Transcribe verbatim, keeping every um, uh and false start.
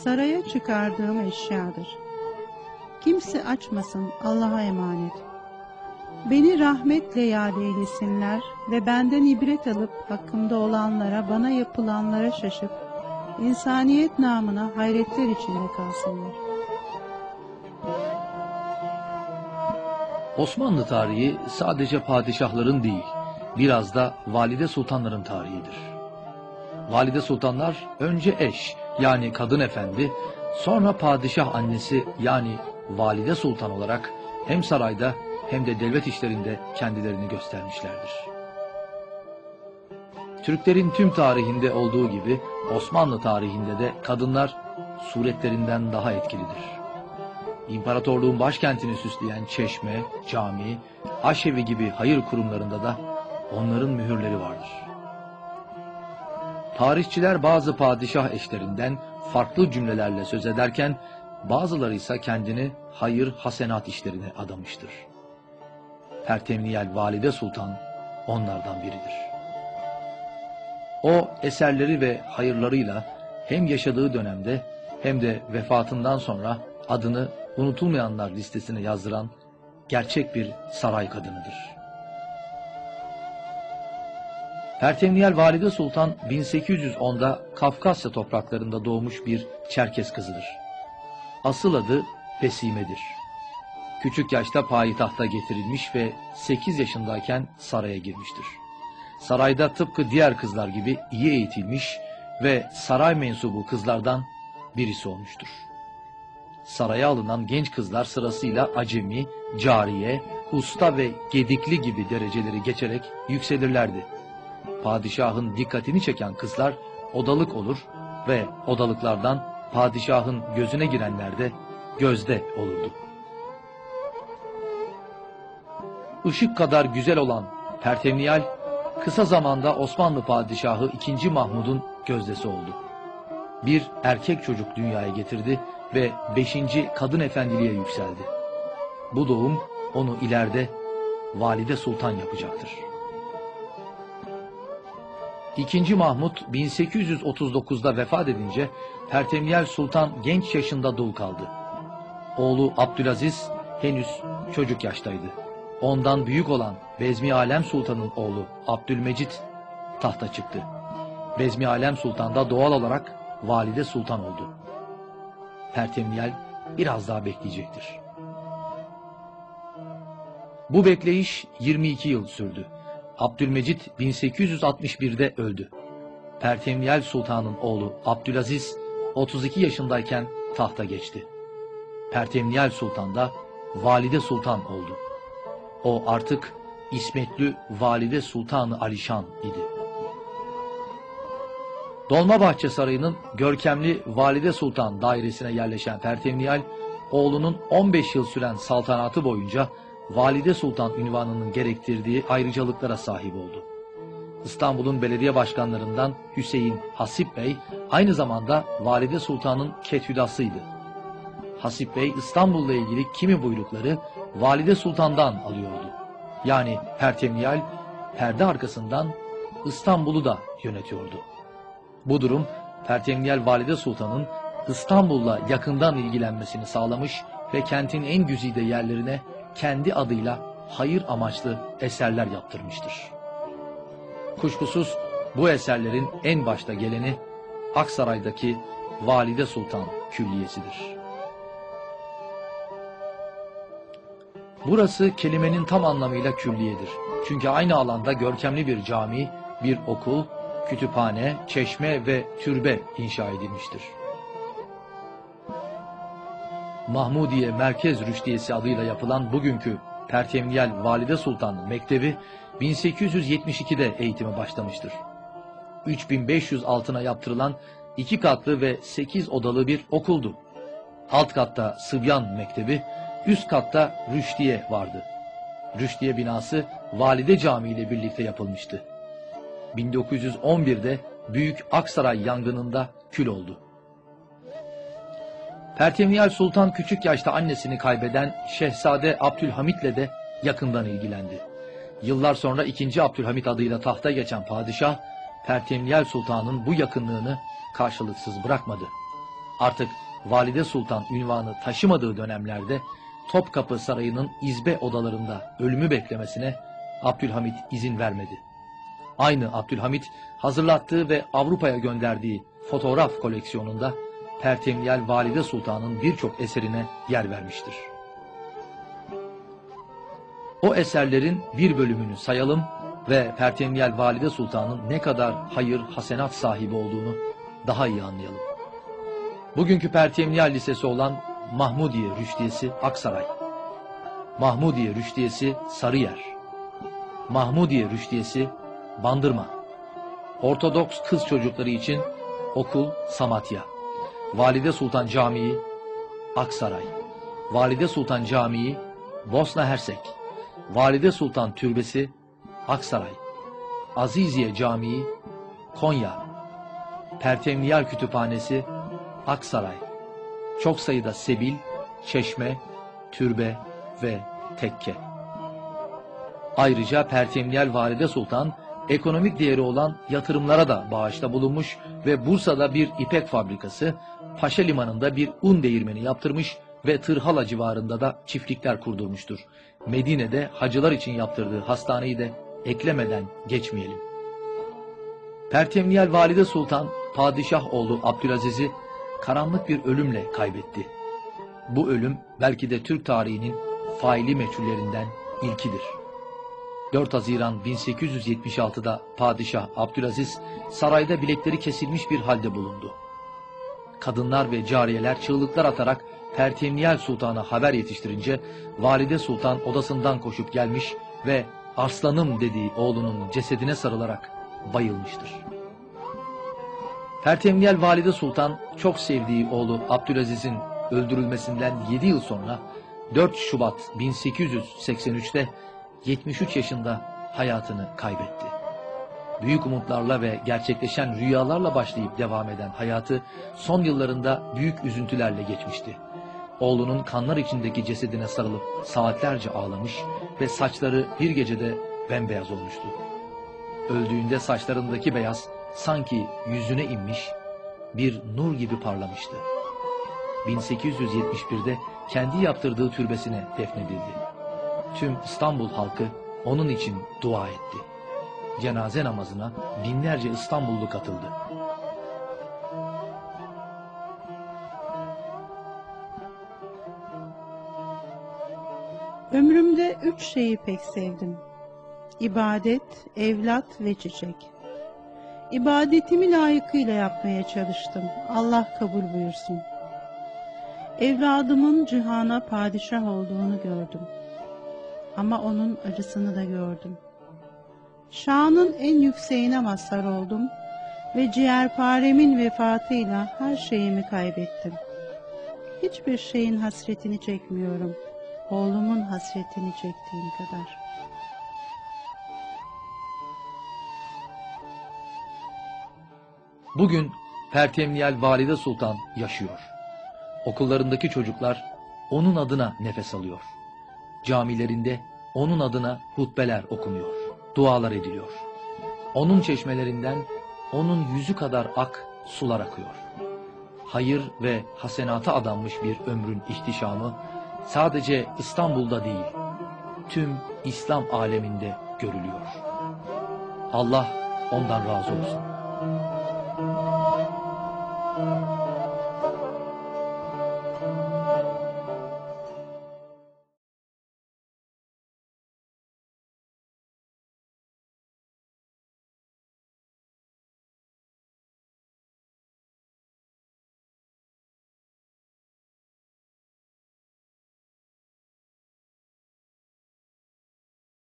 saraya çıkardığım eşyadır. Kimse açmasın, Allah'a emanet. Beni rahmetle yad eylesinler ve benden ibret alıp hakkımda olanlara, bana yapılanlara şaşıp, insaniyet namına hayretler içinde kalsınlar. Osmanlı tarihi sadece padişahların değil, biraz da valide sultanların tarihidir. Valide sultanlar önce eş, yani kadın efendi, sonra padişah annesi, yani valide sultan olarak hem sarayda hem de devlet işlerinde kendilerini göstermişlerdir. Türklerin tüm tarihinde olduğu gibi Osmanlı tarihinde de kadınlar suretlerinden daha etkilidir. İmparatorluğun başkentini süsleyen çeşme, cami, aşevi gibi hayır kurumlarında da onların mühürleri vardır. Tarihçiler bazı padişah eşlerinden farklı cümlelerle söz ederken, bazıları ise kendini hayır hasenat işlerine adamıştır. Pertemniyel Valide Sultan onlardan biridir. O eserleri ve hayırlarıyla hem yaşadığı dönemde hem de vefatından sonra adını unutulmayanlar listesine yazdıran gerçek bir saray kadınıdır. Pertemniyel Valide Sultan bin sekiz yüz onda Kafkasya topraklarında doğmuş bir Çerkes kızıdır. Asıl adı Besime'dir. Küçük yaşta payitahta getirilmiş ve sekiz yaşındayken saraya girmiştir. Sarayda tıpkı diğer kızlar gibi iyi eğitilmiş ve saray mensubu kızlardan birisi olmuştur. Saraya alınan genç kızlar sırasıyla acemi, cariye, usta ve gedikli gibi dereceleri geçerek yükselirlerdi. Padişahın dikkatini çeken kızlar odalık olur ve odalıklardan padişahın gözüne girenler de gözde olurdu. Işık kadar güzel olan Pertemniyal, kısa zamanda Osmanlı Padişahı ikinci. Mahmud'un gözdesi oldu. Bir erkek çocuk dünyaya getirdi ve beşinci kadın efendiliğe yükseldi. Bu doğum onu ileride Valide Sultan yapacaktır. ikinci. Mahmud bin sekiz yüz otuz dokuzda vefat edince Pertemniyel Sultan genç yaşında dul kaldı. Oğlu Abdülaziz henüz çocuk yaştaydı. Ondan büyük olan Bezmi Alem Sultan'ın oğlu Abdülmecit tahta çıktı. Bezmi Alem Sultan da doğal olarak Valide Sultan oldu. Pertemniyel biraz daha bekleyecektir. Bu bekleyiş yirmi iki yıl sürdü. Abdülmecit bin sekiz yüz altmış birde öldü. Pertemniyel Sultan'ın oğlu Abdülaziz otuz iki yaşındayken tahta geçti. Pertemniyel Sultan da Valide Sultan oldu. O artık İsmetli Valide Sultanı Alişan idi. Dolmabahçe Sarayı'nın görkemli Valide Sultan dairesine yerleşen Pertemniyal, oğlunun on beş yıl süren saltanatı boyunca Valide Sultan unvanının gerektirdiği ayrıcalıklara sahip oldu. İstanbul'un belediye başkanlarından Hüseyin Hasip Bey aynı zamanda Valide Sultan'ın ketüdasıydı. Hasip Bey İstanbul'la ilgili kimi buyrukları Valide Sultan'dan alıyordu. Yani Pertemniyal perde arkasından İstanbul'u da yönetiyordu. Bu durum Pertemniyel Valide Sultan'ın İstanbul'la yakından ilgilenmesini sağlamış ve kentin en güzide yerlerine kendi adıyla hayır amaçlı eserler yaptırmıştır. Kuşkusuz bu eserlerin en başta geleni Aksaray'daki Valide Sultan Külliyesi'dir. Burası kelimenin tam anlamıyla külliyedir. Çünkü aynı alanda görkemli bir cami, bir okul, kütüphane, çeşme ve türbe inşa edilmiştir. Mahmudiye Merkez Rüştiyesi adıyla yapılan bugünkü Pertemniyel Valide Sultan Mektebi bin sekiz yüz yetmiş ikide eğitime başlamıştır. üç bin beş yüz altına yaptırılan iki katlı ve sekiz odalı bir okuldu. Alt katta Sıbyan Mektebi, üst katta Rüştiye vardı. Rüştiye binası Valide Camii ile birlikte yapılmıştı. bin dokuz yüz on birde Büyük Aksaray yangınında kül oldu. Pertemniyel Sultan küçük yaşta annesini kaybeden Şehzade Abdülhamit'le de yakından ilgilendi. Yıllar sonra ikinci. Abdülhamit adıyla tahta geçen padişah, Pertemniyel Sultan'ın bu yakınlığını karşılıksız bırakmadı. artık Valide Sultan unvanı taşımadığı dönemlerde Topkapı Sarayı'nın izbe odalarında ölümü beklemesine Abdülhamit izin vermedi. Aynı Abdülhamit hazırlattığı ve Avrupa'ya gönderdiği fotoğraf koleksiyonunda Pertemniyel Valide Sultan'ın birçok eserine yer vermiştir. O eserlerin bir bölümünü sayalım ve Pertemniyel Valide Sultan'ın ne kadar hayır hasenat sahibi olduğunu daha iyi anlayalım. Bugünkü Pertemniyel Lisesi olan Mahmudiye Rüştiyesi Aksaray, Mahmudiye Rüştiyesi Sarıyer, Mahmudiye Rüştiyesi Bandırma, Ortodoks kız çocukları için okul Samatya, Valide Sultan Camii Aksaray, Valide Sultan Camii Bosna Hersek, Valide Sultan Türbesi Aksaray, Aziziye Camii Konya, Pertemniyel Kütüphanesi Aksaray, çok sayıda sebil, çeşme, türbe ve tekke. Ayrıca Pertemniyel Valide Sultan ekonomik değeri olan yatırımlara da bağışta bulunmuş ve Bursa'da bir ipek fabrikası, Paşa Limanı'nda bir un değirmeni yaptırmış ve Tırhala civarında da çiftlikler kurdurmuştur. Medine'de hacılar için yaptırdığı hastaneyi de eklemeden geçmeyelim. Pertemniyel Valide Sultan, padişah oğlu Abdülaziz'i karanlık bir ölümle kaybetti. Bu ölüm belki de Türk tarihinin faili meçhullerinden ilkidir. dört Haziran bin sekiz yüz yetmiş altı'da Padişah Abdülaziz sarayda bilekleri kesilmiş bir halde bulundu. Kadınlar ve cariyeler çığlıklar atarak Pertemniyel Sultan'a haber yetiştirince Valide Sultan odasından koşup gelmiş ve "Arslanım" dediği oğlunun cesedine sarılarak bayılmıştır. Pertemniyel Valide Sultan çok sevdiği oğlu Abdülaziz'in öldürülmesinden yedi yıl sonra dört Şubat bin sekiz yüz seksen üç'te yetmiş üç yaşında hayatını kaybetti. Büyük umutlarla ve gerçekleşen rüyalarla başlayıp devam eden hayatı son yıllarında büyük üzüntülerle geçmişti. Oğlunun kanlar içindeki cesedine sarılıp saatlerce ağlamış ve saçları bir gecede bembeyaz olmuştu. Öldüğünde saçlarındaki beyaz sanki yüzüne inmiş, bir nur gibi parlamıştı. bin sekiz yüz yetmiş bir'de kendi yaptırdığı türbesine defnedildi. Tüm İstanbul halkı onun için dua etti. Cenaze namazına binlerce İstanbullu katıldı. Ömrümde üç şeyi pek sevdim: İbadet, evlat ve çiçek. İbadetimi layıkıyla yapmaya çalıştım. Allah kabul buyursun. Evladımın cihana padişah olduğunu gördüm. Ama onun acısını da gördüm. Şanın en yükseğine mazhar oldum ve ciğerparemin vefatıyla her şeyimi kaybettim. Hiçbir şeyin hasretini çekmiyorum, oğlumun hasretini çektiğim kadar. Bugün Pertemniyel Valide Sultan yaşıyor. Okullarındaki çocuklar onun adına nefes alıyor. Camilerinde onun adına hutbeler okunuyor, dualar ediliyor. Onun çeşmelerinden onun yüzü kadar ak sular akıyor. Hayır ve hasenata adanmış bir ömrün ihtişamı sadece İstanbul'da değil, tüm İslam aleminde görülüyor. Allah ondan razı olsun.